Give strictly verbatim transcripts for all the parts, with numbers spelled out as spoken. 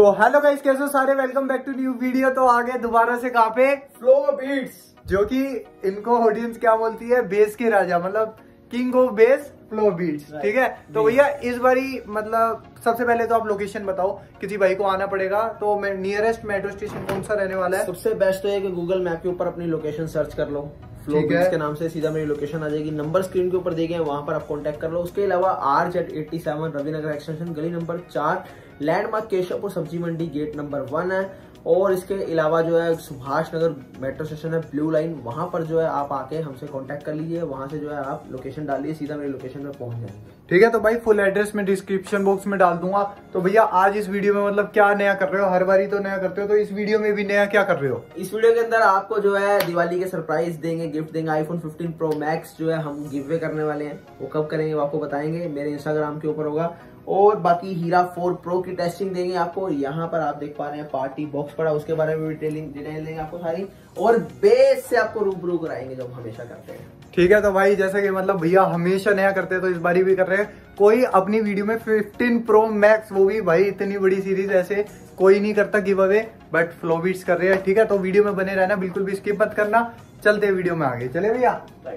तो hello guys, कैसे हो सारे, welcome back to new video. तो आ गए दोबारा से कहाँ पे, फ्लो बीट्स, जो कि इनको ऑडियंस क्या बोलती है, बेस के राजा, मतलब king of base, Flow Beats. ठीक है, तो भैया इस बारी मतलब सबसे पहले तो आप लोकेशन बताओ, किसी भाई को आना पड़ेगा तो नियरेस्ट मेट्रो स्टेशन कौन सा रहने वाला है? सबसे बेस्ट तो है कि गूगल मैप के ऊपर अपनी लोकेशन सर्च कर लो, फ्लो बीट्स के नाम से सीधा मेरी लोकेशन आ जाएगी। नंबर स्क्रीन के ऊपर देखे, वहां पर आप कांटेक्ट कर लो। उसके अलावा R Z eighty seven Ravinagar extension, गली नंबर चार, लैंडमार्क केशवपुर सब्जी मंडी, गेट नंबर वन है। और इसके अलावा जो है सुभाष नगर मेट्रो स्टेशन है, ब्लू लाइन, वहां पर जो है आप आके हमसे कांटेक्ट कर लीजिए। वहां से जो है आप लोकेशन डालिए, सीधा मेरी लोकेशन में पहुंच जाएंगे। ठीक है, तो भाई फुल एड्रेस में डिस्क्रिप्शन बॉक्स में डाल दूंगा। तो भैया आज इस वीडियो में मतलब क्या नया कर रहे हो? हर बारी तो नया करते हो, तो इस वीडियो में भी नया क्या कर रहे हो? इस वीडियो के अंदर आपको जो है दिवाली के सरप्राइज देंगे, गिफ्ट देंगे। आईफोन फिफ्टीन प्रो मैक्स जो है हम गिव अवे करने वाले हैं। वो कब करेंगे वो आपको बताएंगे, मेरे इंस्टाग्राम के ऊपर होगा। और बाकी हीरा फोर प्रो की टेस्टिंग देंगे आपको। यहाँ पर आप देख पा रहे हैं पार्टी बॉक्स पड़ा, उसके बारे में डिटेलिंग डिटेल देंगे आपको सारी। और बेस से आपको रूबरू कराएंगे जो हम हमेशा करते हैं। ठीक है, तो भाई जैसे कि मतलब भैया हमेशा नया करते हैं, तो इस बारी भी कर रहे हैं। कोई अपनी वीडियो में फिफ्टीन प्रो मैक्स, वो भी भाई इतनी बड़ी सीरीज ऐसे कोई नहीं करता give away, but Flow Beats कर रहे हैं। ठीक है, तो वीडियो में बने रहना, बिल्कुल भी स्किप मत करना। चलते हैं वीडियो में आगे, चले भैया।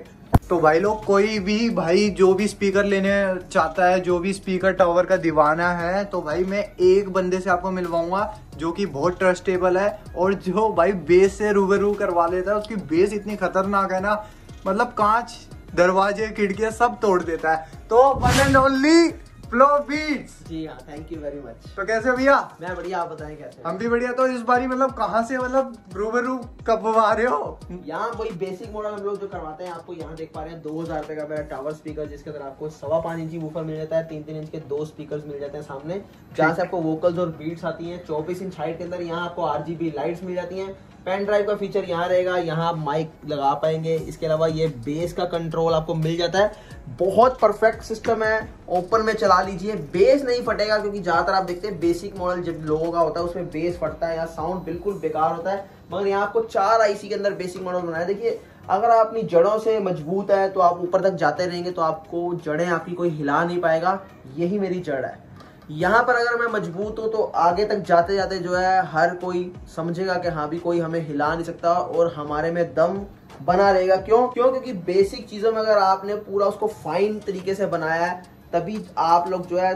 तो भाई लोग, कोई भी भाई जो भी स्पीकर लेने चाहता है, जो भी स्पीकर टावर का दीवाना है, तो भाई मैं एक बंदे से आपको मिलवाऊंगा जो कि बहुत ट्रस्टेबल है और जो भाई बेस से रूबरू करवा लेता है। उसकी बेस इतनी खतरनाक है ना, मतलब कांच दरवाजे खिड़कियां सब तोड़ देता है। तो one and only Flow Beats. जी हाँ, थैंक यू वेरी मच। तो कैसे भैया? मैं बढ़िया, आप बताएं कैसे? हम भी बढ़िया। तो इस बारी मतलब कहाँ से मतलब रूबरू कब आ रहे हो? यहाँ वही बेसिक मॉडल हम लोग जो करवाते हैं आपको। यहाँ देख पा रहे हैं दो हजार रुपए का टावर स्पीकर, जिसके अंदर आपको सवा पांच इंची वूफर मिल जाता है, तीन तीन इंच के दो स्पीकर मिल जाते हैं सामने, जहाँ से आपको वोकल्स और बीट्स आती है। चौबीस इंच हाइट के अंदर यहाँ आपको आरजीबी लाइट्स मिल जाती है। पेन ड्राइव का फीचर यहाँ रहेगा, यहाँ आप माइक लगा पाएंगे। इसके अलावा ये बेस का कंट्रोल आपको मिल जाता है। बहुत परफेक्ट सिस्टम है, ओपन में चला लीजिए, बेस नहीं फटेगा। क्योंकि ज्यादातर आप देखते हैं बेसिक मॉडल जब लोगों का होता है उसमें बेस फटता है या साउंड बिल्कुल बेकार होता है। मगर यहाँ आपको चार आईसी के अंदर बेसिक मॉडल बनाया। देखिए, अगर आप अपनी जड़ों से मजबूत है तो आप ऊपर तक जाते रहेंगे, तो आपको जड़ें आपकी कोई हिला नहीं पाएगा। यही मेरी जड़ है। यहाँ पर अगर मैं मजबूत हूँ तो आगे तक जाते जाते जो है हर कोई समझेगा कि हाँ भी कोई हमें हिला नहीं सकता, और हमारे में दम बना रहेगा। क्यों क्यों क्योंकि बेसिक चीजों में अगर आपने पूरा उसको फाइन तरीके से बनाया है, तभी आप लोग जो है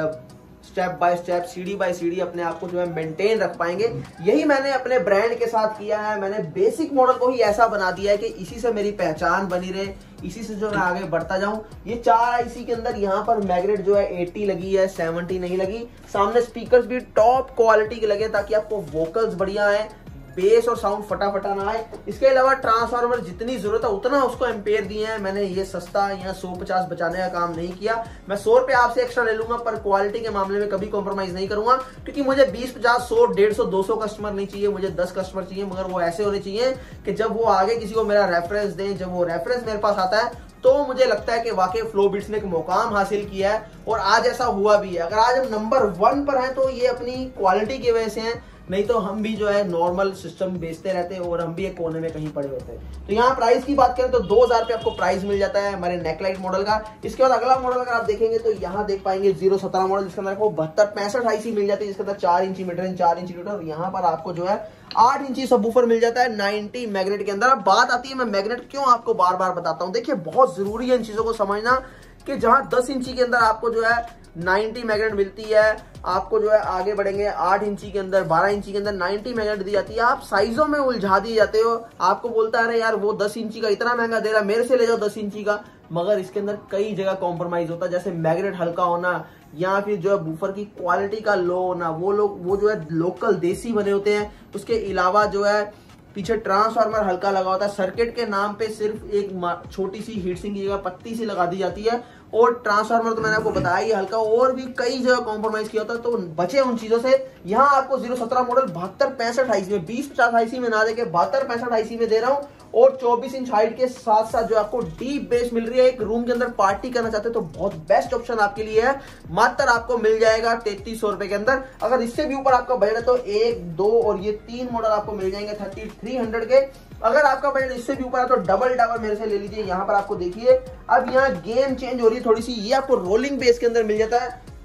स्टेप बाय स्टेप, सीढ़ी बाय सीढ़ी अपने आप को जो है मेंटेन रख पाएंगे। यही मैंने अपने ब्रांड के साथ किया है। मैंने बेसिक मॉडल को ही ऐसा बना दिया है कि इसी से मेरी पहचान बनी रहे, इसी से जो मैं आगे बढ़ता जाऊं। ये चार आईसी के अंदर यहाँ पर मैग्नेट जो है अस्सी लगी है, सत्तर नहीं लगी। सामने स्पीकर्स भी टॉप क्वालिटी के लगे ताकि आपको वोकल्स बढ़िया है, बेस और साउंड फटाफटा ना आए। इसके अलावा ट्रांसफार्मर जितनी जरूरत है उतना उसको एम्पेयर दिए हैं। मैंने ये सस्ता या सौ पचास बचाने का काम नहीं किया। मैं सौ रुपए आपसे एक्स्ट्रा ले लूंगा, पर क्वालिटी के मामले में कभी कॉम्प्रोमाइज नहीं करूंगा। क्योंकि मुझे बीस पचास सौ डेढ़ सौ दो सौ कस्टमर नहीं चाहिए, मुझे दस कस्टमर चाहिए। मगर वो ऐसे होने चाहिए कि जब वो आगे किसी को मेरा रेफरेंस दें, जब वो रेफरेंस मेरे पास आता है तो मुझे लगता है कि वाकई फ्लो बीट्स ने एक मुकाम हासिल किया है। और आज ऐसा हुआ भी है। अगर आज हम नंबर वन पर हैं तो ये अपनी क्वालिटी की वजह से हैं, नहीं तो हम भी जो है नॉर्मल सिस्टम बेचते रहते हैं और हम भी एक कोने में कहीं पड़े होते हैं। तो यहाँ प्राइस की बात करें तो दो हजार पे आपको प्राइस मिल जाता है हमारे नेकलाइट मॉडल का। इसके बाद अगला मॉडल अगर आप देखेंगे तो यहाँ देख पाएंगे जीरो सत्रह मॉडल, जिसके अंदर आपको बहत्तर पैंसठ आईसी मिल जाती है, जिसके अंदर चार इंची मिड रेंज, चार इंची ट्विटर। यहाँ पर आपको जो है आठ इंची सबवूफर मिल जाता है नाइनटी मैग्नेट के अंदर। अब बात आती है, मैं मैग्नेट क्यों आपको बार बार बताता हूँ। देखिए, बहुत जरूरी है इन चीजों को समझना कि जहां दस इंची के अंदर आपको जो है नब्बे मैग्नेट मिलती है, आपको जो है आगे बढ़ेंगे आठ इंची के अंदर, बारह इंची के अंदर नब्बे मैग्नेट दी जाती है। आप साइजों में उलझा दिए जाते हो। आपको बोलता है यार वो दस इंची का इतना महंगा दे रहा, मेरे से ले जाओ दस इंची का। मगर इसके अंदर कई जगह कॉम्प्रोमाइज होता है, जैसे मैग्नेट हल्का होना या फिर जो है बूफर की क्वालिटी का लो होना। वो लोग वो जो है लोकल देसी बने होते हैं। उसके अलावा जो है पीछे ट्रांसफार्मर हल्का लगा होता है। सर्किट के नाम पे सिर्फ एक छोटी सी हीट सिंक की जगह पत्ती सी लगा दी जाती है। और ट्रांसफार्मर तो मैंने आपको बताया ही हल्का, और भी कई जगह कॉम्प्रोमाइज किया होता है। तो बचे उन चीजों से। यहाँ आपको जीरो सत्रह मॉडल बहत्तर पैंसठ आईसी में, बीस पचास आईसी में ना देके बहत्तर पैंसठ आईसी में दे रहा हूँ। और चौबीस इंच हाइट के साथ साथ जो आपको डीप बेस मिल रही है। एक रूम के अंदर पार्टी करना चाहते हैं तो बहुत बेस्ट ऑप्शन आपके लिए है। मात्र आपको मिल जाएगा तैतीस सौ रुपए के अंदर। अगर इससे भी ऊपर आपका बजट है तो एक दो और ये तीन मॉडल आपको मिल जाएंगे थर्टी थ्री हंड्रेड के। अगर आपका बजट इससे भी ऊपर है तो डबल टावर मेरे से ले लीजिए। यहाँ पर आपको देखिए अब यहाँ गेम चेंज हो रही है थोड़ी सी। ये आपको रोलिंग बेस के अंदर मिल जाता है।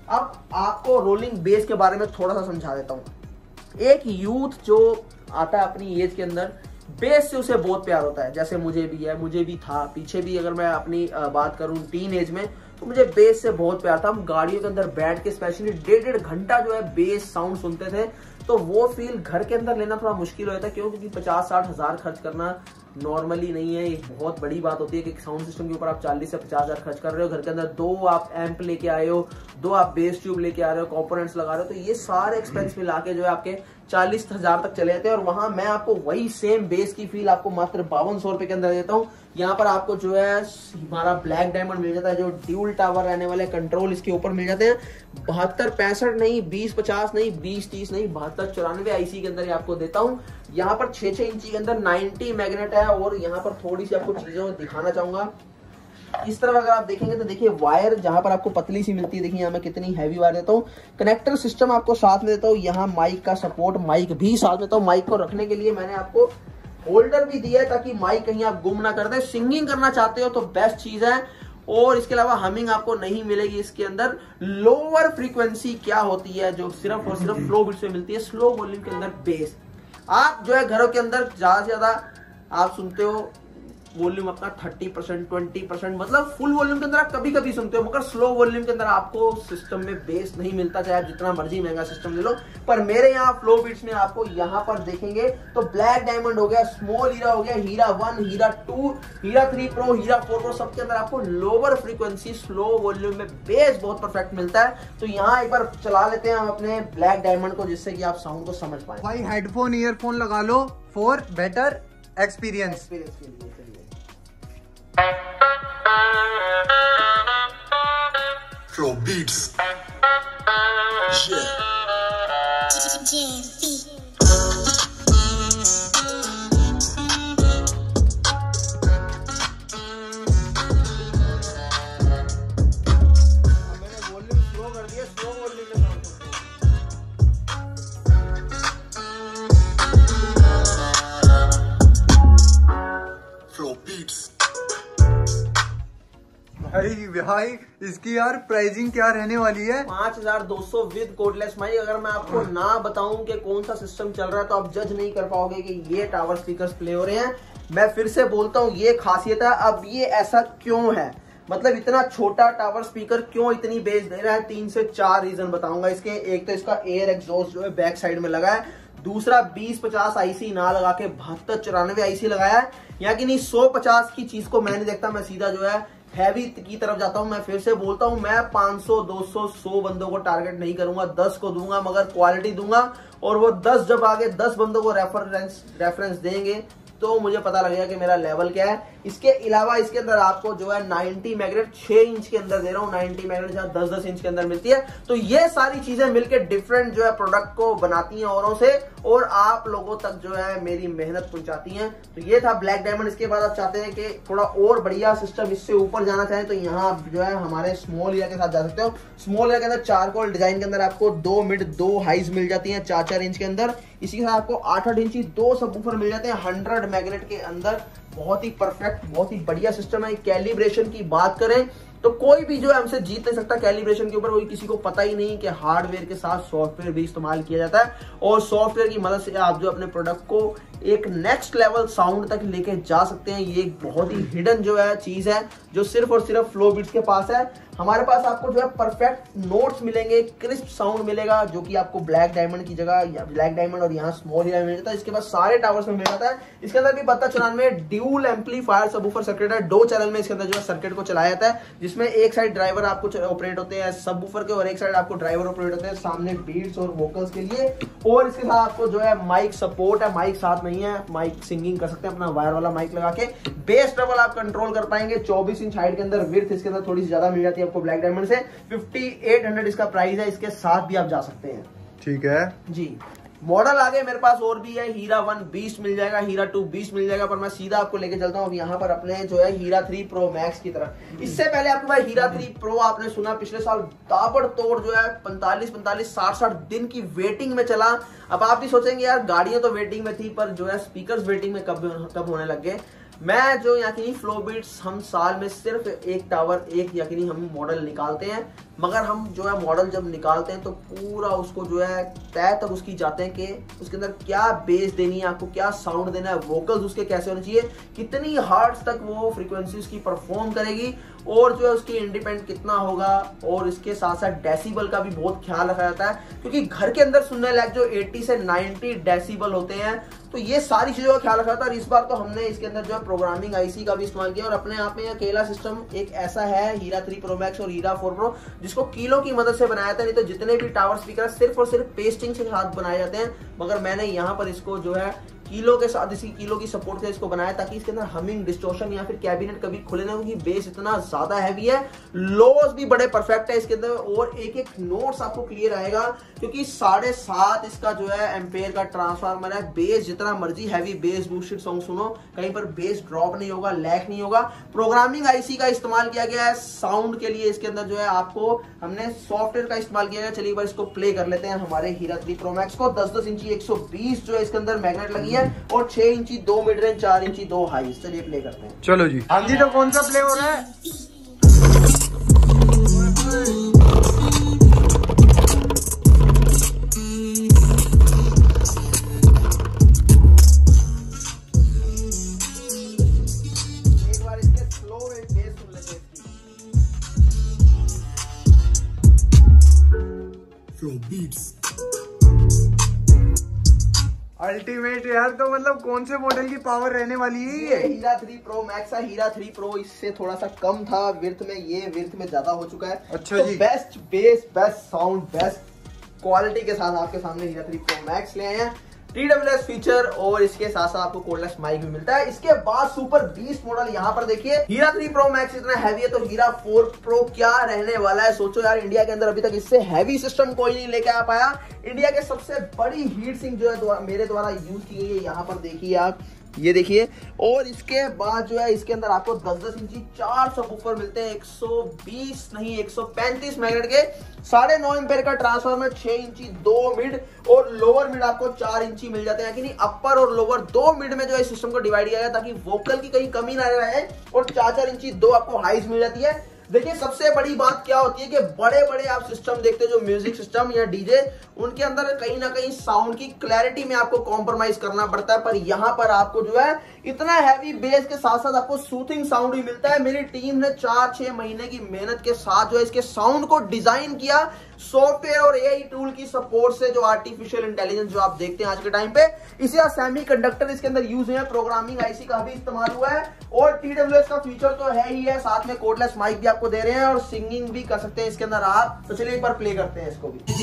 अब आपको रोलिंग बेस के बारे में थोड़ा सा समझा देता हूँ। एक यूथ जो आता है अपनी एज के अंदर, बेस से उसे बहुत प्यार होता है, जैसे मुझे भी है, मुझे भी था, पीछे भी अगर मैं अपनी बात करूं टीन एज में, तो मुझे बेस से बहुत प्यार था। हम गाड़ियों के अंदर बैठ के स्पेशली डेढ़ डेढ़ घंटा जो है बेस साउंड सुनते थे, तो वो फील घर के अंदर लेना थोड़ा मुश्किल होता है। क्यों? क्योंकि पचास साठ हजार खर्च करना नॉर्मली नहीं है, एक बहुत बड़ी बात होती है कि साउंड सिस्टम के ऊपर आप चालीस से पचास हजार खर्च कर रहे हो, घर के अंदर दो आप एम्प लेके आए हो, दो आप बेस ट्यूब लेके आ रहे हो, कंपोनेंट्स लगा रहे हो, तो ये सारे एक्सपेंस मिला के जो है आपके चालीस हजार तक चले जाते हैं। और वहां मैं आपको वही सेम बेस की फील आपको मात्र बावन सौ रुपए के अंदर देता हूँ। यहाँ पर आपको जो है हमारा ब्लैक डायमंड मिल जाता है, जो ड्यूल टावर रहने वाले कंट्रोल इसके ऊपर मिल जाते हैं। बहत्तर पैंसठ नहीं, बीस पचास नहीं, बीस तीस नहीं, बहत्तर चौरानवे आईसी के अंदर आपको देता हूँ। यहाँ पर छह छह इंची के अंदर नब्बे मैग्नेट है। और यहाँ पर थोड़ी सी आपको चीजों दिखाना चाहूंगा। इस तरफ अगर आप देखेंगे तो देखिए वायर जहां पर आपको पतली सी मिलती है, देखिए यहाँ मैं कितनी हैवी वायर देता हूँ। कनेक्टर सिस्टम आपको साथ में देता हूँ। यहाँ माइक का सपोर्ट, माइक भी साथ में देता हूँ। माइक को रखने के लिए मैंने आपको होल्डर भी दिया है ताकि माइक कहीं आप गुम ना कर दे। सिंगिंग करना चाहते हो तो बेस्ट चीज है। और इसके अलावा हमिंग आपको नहीं मिलेगी इसके अंदर। लोअर फ्रीक्वेंसी क्या होती है जो सिर्फ और सिर्फ फ्लो बिट्स में मिलती है, स्लो वॉल्यूम के अंदर बेस। आप जो है घरों के अंदर ज्यादा से ज्यादा आप सुनते हो वॉल्यूम अपना तीस परसेंट, बीस परसेंट, मतलब फुल वॉल्यूम के अंदर आप कभी कभी सुनते हो, मगर स्लो वॉल्यूम के अंदर आपको सिस्टम में बेस नहीं मिलता, चाहे आप जितना मर्जी महंगा सिस्टम ले लो। पर मेरे यहाँ फ्लो बीट्स में आपको यहाँ पर देखेंगे तो ब्लैक डायमंड हो गया, स्मॉल हीरा हो गया, हीरा वन, हीरा टू, हीरा थ्री प्रो, हीरा फोर प्रो, सबके अंदर आपको लोअर फ्रीक्वेंसी स्लो वॉल्यूम में बेस बहुत परफेक्ट मिलता है। तो यहाँ एक बार चला लेते हैं हम अपने ब्लैक डायमंड को, जिससे कि आप साउंड को समझ पाए। भाई हेडफोन ईयरफोन लगा लो फॉर बेटर एक्सपीरियंस एक्सपीरियंस के लिए। Flow beats. Yeah. मैंने वॉल्यूम स्लो कर दिया, स्लो वॉल्यूम में काम करते हैं। Flow beats. भाई भाई इसकी यार प्राइसिंग क्या रहने वाली है? पांच हजार दो सौ विद कोडलेस माइक। अगर मैं आपको ना बताऊं कि कौन सा सिस्टम चल रहा है तो आप जज नहीं कर पाओगे कि ये टावर स्पीकर्स प्ले हो रहे हैं। मैं फिर से बोलता हूं, ये खासियत है। अब ये ऐसा क्यों है, मतलब इतना छोटा टावर स्पीकर क्यों इतनी बेस दे रहा है? तीन से चार रीजन बताऊंगा इसके। एक तो इसका एयर एग्जॉस्ट जो है बैक साइड में लगा है। दूसरा बीस पचास आईसी ना लगा के बहत्तर चौरानवे आईसी लगाया है। यहाँ की नहीं सौ पचास की चीज को मैं नहीं देखता, मैं सीधा जो है हैवी की तरफ जाता हूं। मैं फिर से बोलता हूं, मैं पाँच सौ, दो सौ, सौ बंदों को टारगेट नहीं करूंगा, दस को दूंगा, मगर क्वालिटी दूंगा। और वो दस जब आगे दस बंदों को रेफरेंस रेफरेंस देंगे तो मुझे पता लगेगा कि मेरा लेवल क्या है। इसके अलावा इसके अंदर आपको जो है नब्बे मैग्नेट छह इंच के अंदर दे रहा हूं, नब्बे मैग्नेट जहां दस दस इंच के अंदर मिलती है। तो ये सारी चीजें मिलकर डिफरेंट जो है प्रोडक्ट को बनाती हैं औरों से, और आप लोगों तक जो है मेरी मेहनत पहुंचाती हैं। तो ये था ब्लैक डायमंड। इसके बाद आप चाहते हैं कि थोड़ा और बढ़िया सिस्टम, इससे ऊपर जाना चाहें तो यहाँ आप जो है हमारे स्मॉल एरिया के साथ जा सकते हो। स्मॉल एरिया के अंदर चारकोल डिजाइन के अंदर आपको दो मिड दो हाइज मिल जाती हैं चार चार इंच के अंदर। इसी के साथ आपको आठ आठ इंची दो सबवूफर मिल जाते हैं हंड्रेड मैग्नेट के अंदर। बहुत ही परफेक्ट, बहुत ही बढ़िया सिस्टम है। कैलिब्रेशन की बात करें तो कोई भी जो है हमसे जीत नहीं सकता कैलिब्रेशन के ऊपर। वही किसी को पता ही नहीं कि हार्डवेयर के साथ सॉफ्टवेयर भी इस्तेमाल किया जाता है, और सॉफ्टवेयर की मदद से आप जो अपने प्रोडक्ट को एक नेक्स्ट लेवल साउंड तक लेके जा सकते हैं। ये एक बहुत ही हिडन जो है चीज है जो सिर्फ और सिर्फ फ्लो बीट्स के पास है। हमारे पास आपको जो है परफेक्ट नोट्स मिलेंगे, क्रिस्प साउंड मिलेगा, जो कि आपको ब्लैक डायमंड की जगह या ब्लैक डायमंड और यहाँ स्मॉल हीरा मिल जाता है। इसके बाद सारे टावर्स में मिल जाता है। इसके अंदर भी बत्ता चौरानवे ड्यूल एम्पलीफायर सबवूफर सर्किट है। दो चैनल में इसके अंदर जो है सर्किट को चलाया जाता है, जिसमें एक साइड ड्राइवर आपको ऑपरेट होते हैं सबवूफर के, और एक साइड आपको ड्राइवर ऑपरेट होते हैं सामने बीट्स और वोकल्स के लिए। और इसके साथ आपको जो है माइक सपोर्ट है, माइक साथ नहीं है, माइक सिंगिंग कर सकते हैं अपना वायर वाला माइक लगा के। बेस ट्रबल आप कंट्रोल कर पाएंगे। चौबीस इंच हाइट के अंदर, विड्थ इसके अंदर थोड़ी सी ज्यादा मिल जाती है आपको ब्लैक डायमंड से। फिफ्टी एट हंड्रेड इसका प्राइस है। इसके साथ भी आप जा सकते हैं। ठीक है जी। मॉडल आगे मेरे पास और भी है। हीरा वन बीस मिल जाएगा, हीरा टू बीस मिल जाएगा, पर मैं सीधा आपको लेके चलता हूँ यहाँ पर अपने जो है हीरा थ्री प्रो मैक्स की तरफ। इससे पहले आपको भाई हीरा थ्री प्रो आपने सुना पिछले साल ताबड़तोड़ जो है पैंतालीस पैंतालीस साठ साठ दिन की वेटिंग में चला। अब आप भी सोचेंगे यार गाड़ियां तो वेटिंग में थी, पर जो है स्पीकर्स वेटिंग में कब कब होने लग गए। मैं जो यकीनी फ्लो बीट्स हम साल में सिर्फ एक टावर एक यकीनी हम मॉडल निकालते हैं, मगर हम जो है मॉडल जब निकालते हैं तो पूरा उसको जो है तय तक उसकी जाते हैं कि उसके अंदर क्या बेस देनी है, आपको क्या साउंड देना है, वोकल्स उसके कैसे होने चाहिए, कितनी हर्ट्ज तक वो फ्रीक्वेंसी उसकी परफॉर्म करेगी, और जो है उसकी इंडिपेंडेंट कितना होगा, और इसके साथ साथ डेसिबल का भी बहुत ख्याल रखा जाता है, क्योंकि घर के अंदर सुनने लायक जो अस्सी से नब्बे डेसिबल होते हैं, तो ये सारी चीजों का ख्याल रखा था। और इस बार तो हमने इसके अंदर जो है प्रोग्रामिंग आईसी का भी इस्तेमाल किया, और अपने आप में अकेला सिस्टम एक ऐसा है हीरा थ्री प्रो मैक्स और हीरा फोर प्रो जिसको कीलो की मदद से बनाया था। नहीं तो जितने भी टावर स्पीकर सिर्फ और सिर्फ पेस्टिंग के साथ बनाए जाते हैं, मगर मैंने यहाँ पर इसको जो है कीलो के साथ, इसकी कीलो की सपोर्ट से इसको बनाया ताकि इसके अंदर हमिंग, डिस्टॉर्शन या फिर कैबिनेट कभी खुले ना, क्योंकि बेस इतना ज्यादा हैवी है, लोज भी बड़े परफेक्ट है इसके अंदर, और एक एक नोट्स आपको क्लियर आएगा, क्योंकि साढ़े सात इसका जो है एम्पेयर का ट्रांसफार्मर है। बेस जितना मर्जी हैवी बेस बूस्टेड सॉन्ग सुनो, कहीं पर बेस ड्रॉप नहीं होगा, लैग नहीं होगा। प्रोग्रामिंग आईसी का इस्तेमाल किया गया है साउंड के लिए, इसके अंदर जो है आपको हमने सॉफ्टवेयर का इस्तेमाल किया गया। चलिए एक बार इसको प्ले कर लेते हैं हमारे हीरा थ्री प्रो मैक्स को। दस दस इंची एक सौ बीस जो है इसके अंदर मैग्नेट लगी है, और छह इंची दो मिड रेंज, चार इंची दो हाई। चलिए प्ले करते हैं। चलो जी। हाँ जी, तो कौन सा प्ले हो रहा है? एक बार इसके स्लो में बेस सुन लेते हैं। Flow Beats. अल्टीमेट यार, तो मतलब कौन से मॉडल की पावर रहने वाली है ये? हीरा थ्री प्रो मैक्स है। हीरा थ्री प्रो इससे थोड़ा सा कम था विर्थ में, ये विर्थ में ज्यादा हो चुका है। अच्छा तो जी। Best bass, best sound, best quality के साथ आपके सामने हीरा थ्री प्रो मैक्स ले आए हैं। टी डब्ल्यू एस फीचर, और इसके साथ साथ आपको कोर्डलेस माइक भी मिलता है। इसके बाद सुपर बीस्ट मॉडल यहाँ पर देखिए। हीरा थ्री प्रो मैक्स इतना हैवी है, तो हीरा फोर प्रो क्या रहने वाला है? सोचो यार, इंडिया के अंदर अभी तक इससे हैवी सिस्टम कोई नहीं लेके आ पाया। इंडिया के सबसे बड़ी हीट सिंक जो है मेरे द्वारा यूज की गई है, यहाँ पर देखिए आप, ये देखिए। और इसके बाद जो है इसके अंदर आपको दस दस इंची चार सबवूफर मिलते हैं, एक सौ बीस नहीं एक सौ पैंतीस मैग्नेट के, साढ़े नौ एम्पेयर का ट्रांसफार्मर, छह इंची दो मिड, और लोअर मिड आपको चार इंची मिल जाते हैं। कि नहीं, अपर और लोअर दो मिड में जो है इस सिस्टम को डिवाइड किया गया ताकि वोकल की कहीं कमी ना रहे, और चार चार इंची दो आपको हाइज मिल जाती है। देखिए सबसे बड़ी बात क्या होती है कि बड़े बड़े आप सिस्टम देखते हो जो म्यूजिक सिस्टम या डीजे, उनके अंदर कहीं ना कहीं साउंड की क्लैरिटी में आपको कॉम्प्रोमाइज करना पड़ता है, पर यहाँ पर आपको जो है इतना हैवी बेस के साथ साथ आपको सूथिंग साउंड भी मिलता है। मेरी टीम ने चार छह महीने की मेहनत के साथ जो है इसके साउंड को डिजाइन किया, सॉफ्टवेयर और एआई टूल की सपोर्ट से, जो आर्टिफिशियल इंटेलिजेंस जो आप देखते हैं आज के टाइम पे, इसे सेमीकंडक्टर इसके अंदर यूज है, प्रोग्रामिंग आईसी का भी इस्तेमाल हुआ है, और टी डब्ल्यू एस का फीचर तो है ही है, साथ में कोर्डलेस माइक भी आपको दे रहे हैं, और सिंगिंग भी कर सकते हैं इसके अंदर आप। तो चलिए एक बार प्ले करते हैं इसको भी।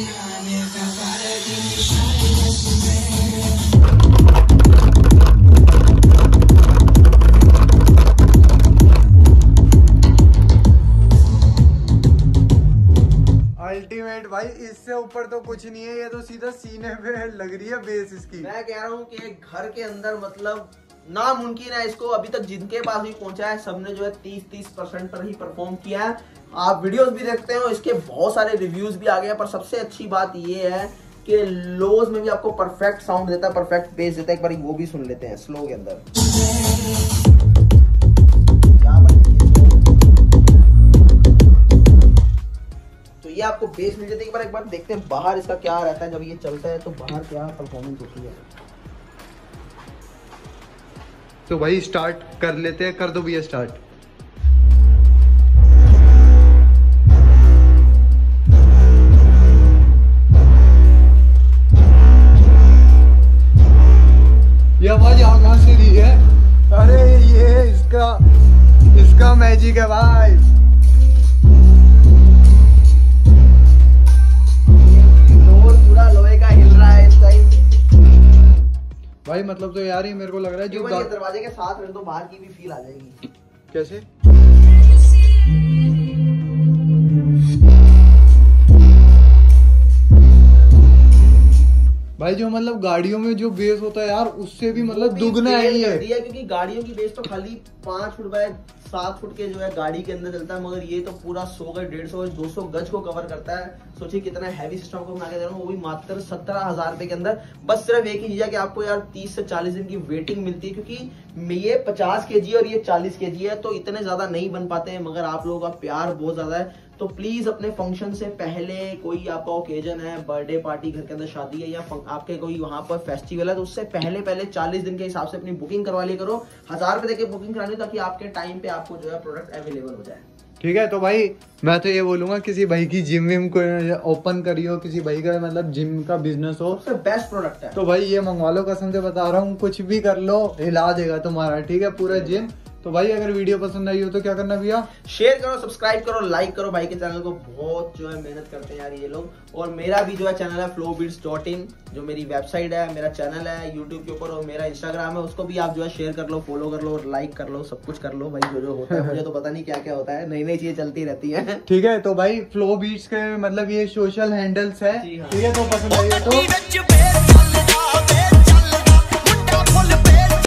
अल्टीमेट भाई, इससे ऊपर तो कुछ नहीं है, ये तो सीधा सीने पे लग रही है बेस इसकी। मैं कह रहा हूँ कि घर के अंदर मतलब नामुमकिन है इसको, अभी तक जिनके पास भी पहुंचा है सबने जो है तीस तीस परसेंट पर ही परफॉर्म किया है। आप वीडियोस भी देखते हो, इसके बहुत सारे रिव्यूज भी आ गए, पर सबसे अच्छी बात ये है कि लोज में भी आपको परफेक्ट साउंड देता है, परफेक्ट बेस देता है। एक बार वो भी सुन लेते हैं स्लो के अंदर। तो ये आपको बेस मिल जाती है। एक बार एक बार देखते हैं बाहर इसका क्या रहता है जब ये चलता है, तो बाहर क्या परफॉर्मेंस होती है। तो भाई स्टार्ट कर लेते हैं, कर दो भैया स्टार्ट। ये आवाज यहाँ कहाँ से दी है? अरे ये इसका इसका मैजिक है भाई। पूरा लोहे का हिल रहा है इस टाइम भाई। मतलब तो यार ये मेरे को लग रहा है जो ये दरवाजे के साथ रख दो, बाहर की भी फील आ जाएगी। कैसे? भाई जो मतलब गाड़ियों में जो बेस होता है यार उससे भी मतलब भी दुगना है fail ये कर दिया, क्योंकि गाड़ियों की बेस तो खाली पांच फुट बाय सात फुट के जो है गाड़ी के अंदर चलता है, मगर ये तो पूरा सौ गज डेढ़ सौ गज दो सौ गज को कवर करता है। सोचिए कितना हैवी सिस्टम को बना के दे रहा हूँ, वो भी मात्र सत्रह हजार रुपए के अंदर। बस सिर्फ एक ही चीज है कि आपको यार तीस से चालीस दिन की वेटिंग मिलती है, क्योंकि ये पचास के जी और ये चालीस के जी है, तो इतने ज्यादा नहीं बन पाते हैं, मगर आप लोगों का प्यार बहुत ज्यादा है। तो प्लीज अपने फंक्शन से पहले, कोई आपका ओकेजन है, बर्थडे पार्टी, घर के अंदर शादी है, या आपके कोई वहां पर फेस्टिवल है, तो उससे पहले पहले चालीस दिन के हिसाब से अपनी बुकिंग करवा लिया करो। हजार रुपए देके बुकिंग करानी, ताकि आपके टाइम पे आपको जो है प्रोडक्ट अवेलेबल हो जाए। ठीक है। तो भाई मैं तो ये बोलूंगा किसी भाई की जिम विम को ओपन करी हो, किसी भाई का मतलब जिम का बिजनेस हो, सबसे बेस्ट प्रोडक्ट है, तो भाई ये मंगवा लो। कसम से बता रहा हूँ, कुछ भी कर लो हिला देगा तुम्हारा, ठीक है, पूरा जिम। तो भाई अगर वीडियो पसंद आई हो तो क्या करना भैया? शेयर करो, सब्सक्राइब करो, लाइक करो। भाई के चैनल को बहुत जो है मेहनत करते हैं यार ये लोग। और मेरा भी जो है चैनल है फ्लो बीट्स डॉट इन, जो मेरी वेबसाइट है, मेरा चैनल है यूट्यूब के ऊपर, और मेरा इंस्टाग्राम है, उसको भी आप जो है शेयर कर लो, फॉलो कर लो और लाइक कर लो, सब कुछ कर लो भाई। जो जो होता है मुझे तो पता नहीं क्या क्या होता है, नई नई चीजें चलती रहती है। ठीक है। तो भाई फ्लो बीट्स के मतलब ये सोशल हैंडल्स है, ठीक है। तो पसंद आई हो तो